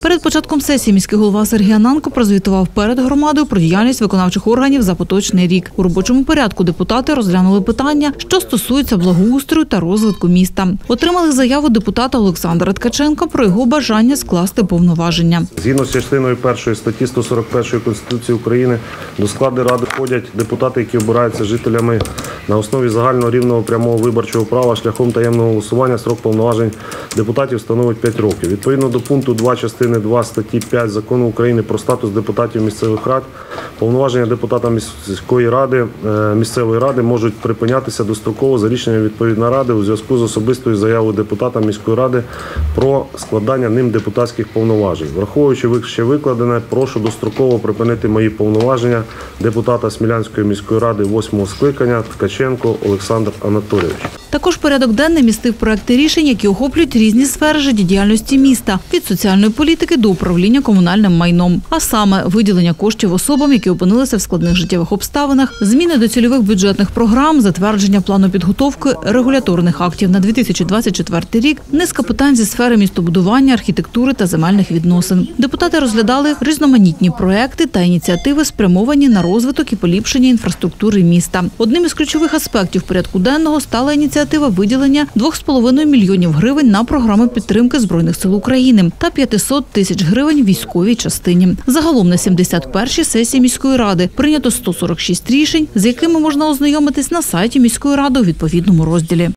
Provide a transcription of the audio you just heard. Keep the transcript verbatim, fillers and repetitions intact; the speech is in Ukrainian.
Перед початком сесії міський голова Сергій Ананко прозвітував перед громадою про діяльність виконавчих органів за поточний рік. У робочому порядку депутати розглянули питання, що стосуються благоустрою та розвитку міста. Отримали заяву депутата Олександра Ткаченка про його бажання скласти повноваження. Згідно з частиною першої статті сто сорок першої Конституції України до складу ради входять депутати, які обираються жителями на основі загального рівного прямого виборчого права шляхом таємного голосування. Строк повноважень депутатів становить п'ять років. Відповідно до пункту два частини два статті п'ять Закону України про статус депутатів місцевих рад, повноваження депутата міської ради, місцевої ради можуть припинятися достроково за рішенням відповідної ради у зв'язку з особистою заявою депутата міської ради про складання ним депутатських повноважень. Враховуючи вище викладене, прошу достроково припинити мої повноваження депутата Смілянської міської ради восьмого скликання Ткаченко Олександр Анатолійович. Також порядок денний містив проекти рішень, які охоплюють різні сфери життєдіяльності міста – від соціальної політики до управління комунальним майном. А саме виділення коштів особам, які опинилися в складних життєвих обставинах, зміни до цільових бюджетних програм, затвердження плану підготовки регуляторних актів на дві тисячі двадцять четвертий рік, низка питань зі сфери містобудування, архітектури та земельних відносин. Депутати розглядали різноманітні проекти та ініціативи, спрямовані на розвиток і поліпшення інфраструктури міста. Одним із ключових аспектів порядку денного стала ініціатива виділення двох з половиною мільйонів гривень на програми підтримки Збройних сил України та п'ятсот тисяч гривень військовій частині. Загалом на сімдесят першій сесії міської ради прийнято сто сорок шість рішень, з якими можна ознайомитись на сайті міської ради у відповідному розділі.